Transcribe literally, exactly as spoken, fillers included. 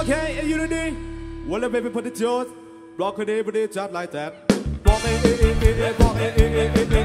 Okay, unity. Well, the baby put the jaws. Block it, put it just like that. Block it,